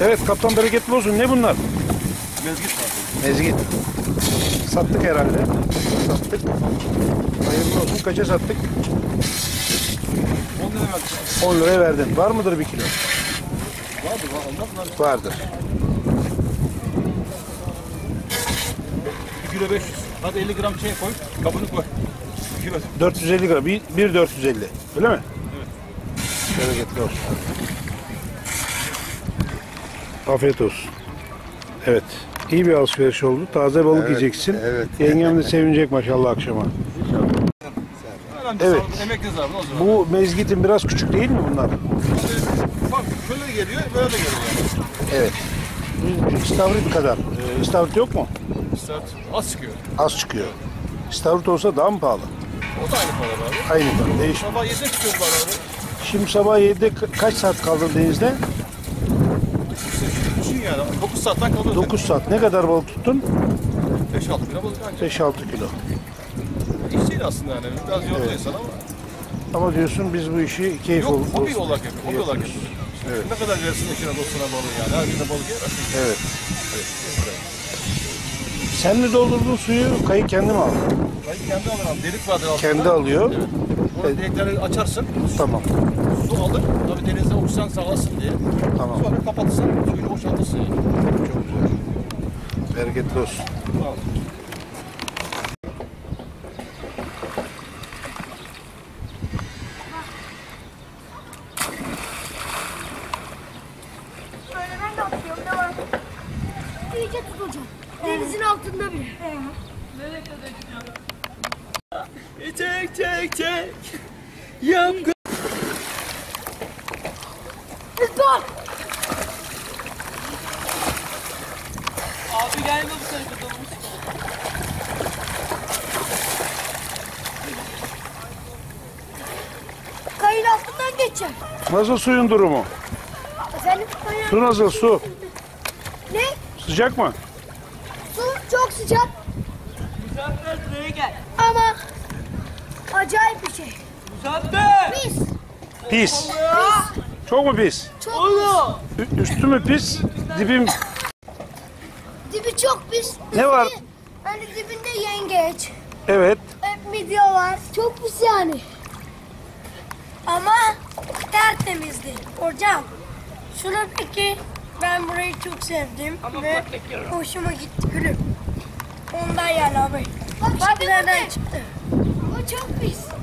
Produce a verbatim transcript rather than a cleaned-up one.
Evet kaptan bereketli olsun. Ne bunlar? Mezgit var. Mezgit. Sattık herhalde. Sattık. Hayırlı olsun. Kaça sattık? on lira verdim. on liraya verdin. Var mıdır bir kilo? Vardır var. Olmaz mı? Vardır. bir kilo beş yüz. Hadi elli gram şey koy. Kabını koy. bir kilo. dört yüz elli gram. Bir, bir dört yüz elli. Öyle mi? Evet. Bereketli olsun. Afiyet olsun. Evet. İyi bir alışveriş oldu. Taze balık Evet, yiyeceksin. evet. Yengem de sevinecek maşallah akşama. Önemli Evet. evet. Emek hesabı o zaman. Bu mezgitin biraz küçük değil mi bunlar? Bak şöyle de geliyor, böyle de geliyor. Evet. İstavrit kadar. Ee, İstavrit yok mu? Saat az çıkıyor. Az çıkıyor. İstavrit olsa daha mı pahalı? O da aynı para abi. Aynı kadar. Değişmiyor. Sabah yedide çıkıyor bana abi. Şimdi sabah yedide ka- kaç saat kaldın denizde? Düşün yani. dokuz saatten kalıyor. dokuz saat. Ne kadar balık tuttun? beş altı kilo balık ancak. beş altı kilo. İş değil aslında yani. Biraz yoruluyor Evet. insan ama. Ama diyorsun biz bu işi keyif Yok, ol- hobi olsun olarak yapıyor. Hobi olarak yapıyoruz. yapıyor. Evet. Ne kadar versin eşine dostuna balığı yani. Her birine balık yer. Evet. Sen mi doldurdun suyu? Kayık kendi mi aldın? Kayık kendi alır abi. Delik vardır altında. Kendi alıyor. Evet. Orada delikleri açarsın. Tamam. Su alır. Tabii denizde oksijen sağlasın diye. Tamam. Sonra kapatırsan suyunu boşaltırsın yani. Çok güzel. Bereketli olsun. Sağ ol. Böyle ben de atlıyorum ne var? İyice tutacağım. Denizin altında bir. Çek çek çek. Yangın. Lütfen. Abi gelme bu tarafa dolmuş. Kayın altından geçeceğim. Nasıl suyun durumu? Efendim? Kayın... Su nasıl su? Ne? Sıcak mı? Su çok sıcak Muzaffer buraya gel. ama acayip bir şey. Muzaffer! Pis. Pis. Çok mu pis? Çok Oğlum! Ü- Üstü mü pis? Dibim. Dibi çok pis. Ne var? Hani dibinde yengeç. Evet. Hep midye var. Çok pis yani. Ama tertemizdi. Hocam şunu peki ben burayı çok sevdim ve hoşuma gitti gülüm. Ondan yani abi. Bak, Bak nereden çıktı. O çok pis.